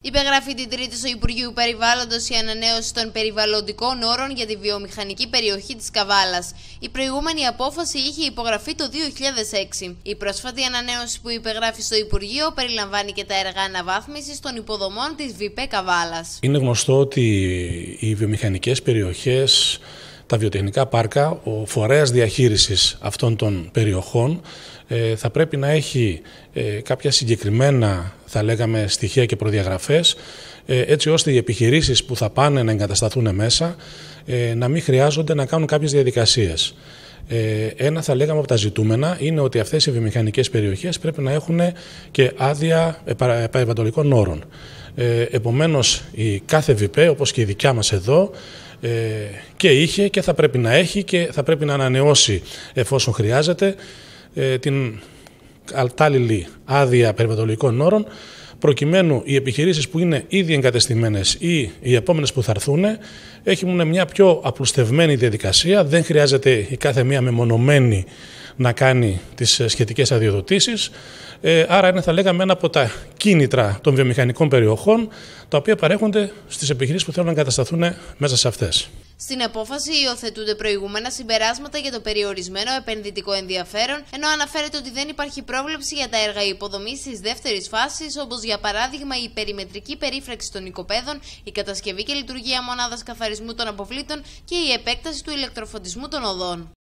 Υπεγράφει την Τρίτη στο Υπουργείο Περιβάλλοντος η ανανέωση των περιβαλλοντικών όρων για τη βιομηχανική περιοχή της Καβάλας. Η προηγούμενη απόφαση είχε υπογραφεί το 2006. Η πρόσφατη ανανέωση που υπεγράφει στο Υπουργείο περιλαμβάνει και τα έργα αναβάθμισης των υποδομών της ΒΠΕ Καβάλας. Είναι γνωστό ότι οι βιομηχανικές περιοχές, τα βιοτεχνικά πάρκα, ο φορέας διαχείρισης αυτών των περιοχών θα πρέπει να έχει κάποια συγκεκριμένα, θα λέγαμε, στοιχεία και προδιαγραφές, έτσι ώστε οι επιχειρήσεις που θα πάνε να εγκατασταθούν μέσα να μην χρειάζονται να κάνουν κάποιες διαδικασίες. Ένα, θα λέγαμε, από τα ζητούμενα είναι ότι αυτές οι βιομηχανικές περιοχές πρέπει να έχουν και άδεια περιβαλλοντικών όρων. Επομένως, η κάθε ΒΠΕ, όπως και η δικιά μας εδώ, και είχε και θα πρέπει να έχει και θα πρέπει να ανανεώσει, εφόσον χρειάζεται, την κατάλληλη άδεια περιβαλλοντικών όρων, προκειμένου οι επιχειρήσεις που είναι ήδη εγκατεστημένες ή οι επόμενες που θα έρθουν έχουν μια πιο απλουστευμένη διαδικασία. Δεν χρειάζεται η κάθε μία μεμονωμένη να κάνει τις σχετικές αδειοδοτήσεις. Άρα είναι, θα λέγαμε, ένα από τα κίνητρα των βιομηχανικών περιοχών, τα οποία παρέχονται στις επιχειρήσεις που θέλουν να εγκατασταθούν μέσα σε αυτές. Στην απόφαση υιοθετούνται προηγούμενα συμπεράσματα για το περιορισμένο επενδυτικό ενδιαφέρον, ενώ αναφέρεται ότι δεν υπάρχει πρόβλεψη για τα έργα υποδομής της δεύτερης φάσης, όπως για παράδειγμα η περιμετρική περίφραξη των οικοπαίδων, η κατασκευή και λειτουργία μονάδας καθαρισμού των αποβλήτων και η επέκταση του ηλεκτροφωτισμού των οδών.